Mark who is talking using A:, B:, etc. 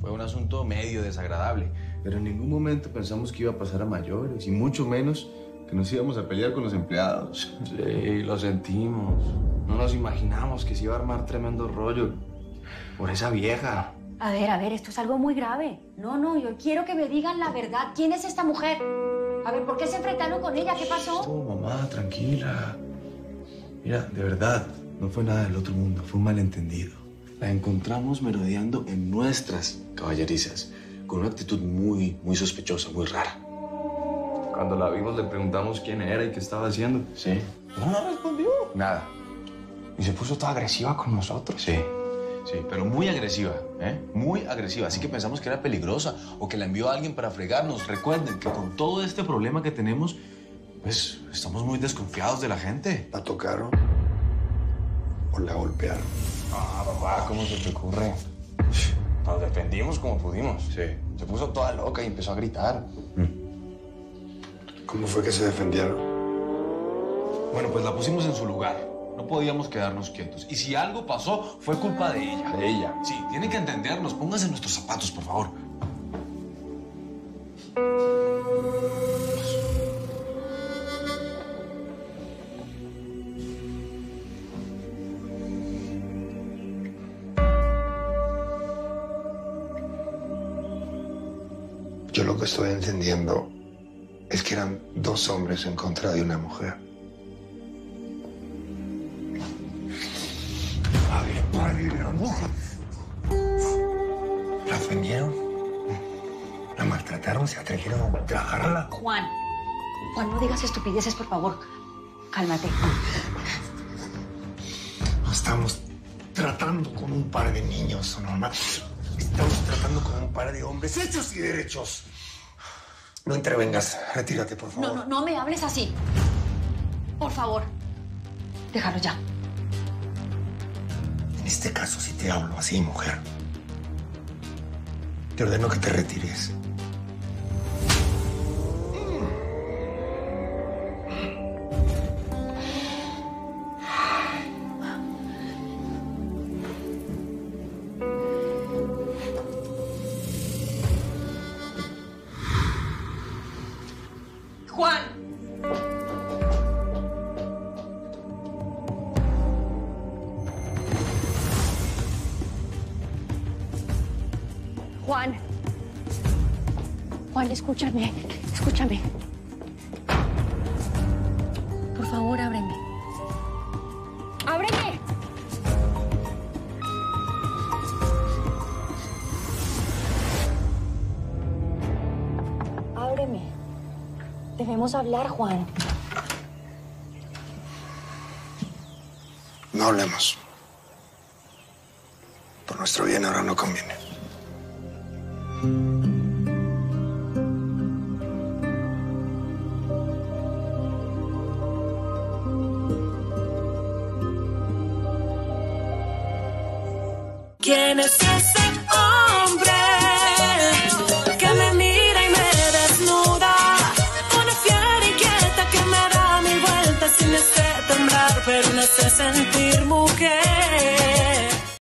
A: Fue un asunto medio desagradable. Pero en ningún momento pensamos que iba a pasar a mayores. Y mucho menos que nos íbamos a pelear con los empleados. Sí, lo sentimos. No nos imaginamos que se iba a armar tremendo rollo por esa vieja.
B: A ver, esto es algo muy grave. No, yo quiero que me digan la verdad. ¿Quién es esta mujer? A ver, ¿por qué se enfrentaron con ella? ¿Qué pasó?
A: Oh, mamá, tranquila. Mira, de verdad, no fue nada del otro mundo. Fue un malentendido. La encontramos merodeando en nuestras caballerizas, con una actitud muy sospechosa, muy rara. Cuando la vimos le preguntamos quién era y qué estaba haciendo. Sí. No nos respondió. Nada.
C: Y se puso toda agresiva con nosotros.
A: Sí, pero muy agresiva, ¿eh? Muy agresiva. Así que pensamos que era peligrosa o que la envió a alguien para fregarnos. Recuerden que con todo este problema que tenemos, pues estamos muy desconfiados de la gente.
D: ¿La tocaron o la golpearon?
C: Ah, papá, ¿cómo se te ocurre? Nos defendimos como pudimos.
A: Sí.
C: Se puso toda loca y empezó a gritar.
D: ¿Cómo fue que se defendieron?
A: Bueno, pues la pusimos en su lugar. No podíamos quedarnos quietos. Y si algo pasó, fue culpa de ella.
C: De ella.
A: Sí, tienen que entendernos. Pónganse en nuestros zapatos, por favor.
D: Yo lo que estoy entendiendo es que eran dos hombres en contra de una mujer. La ofendieron, la maltrataron, se atrevieron a ultrajarla.
B: Juan, no digas estupideces, por favor. Cálmate.
D: Estamos tratando con un par de niños, normal. Estamos tratando con un par de hombres hechos y derechos. No intervengas, retírate, por favor.
B: No me hables así. Por favor. Déjalo ya.
D: En este caso, si te hablo así, mujer, te ordeno que te retires.
B: Juan. Juan, escúchame. Por favor, ábreme. ¡Ábreme! Ábreme. Debemos hablar, Juan.
D: No hablemos. Por nuestro bien ahora no conviene.
E: ¿Quién es ese hombre que me mira y me desnuda? Una fiera inquieta que me da mil vueltas y me hace temblar, pero me hace sentir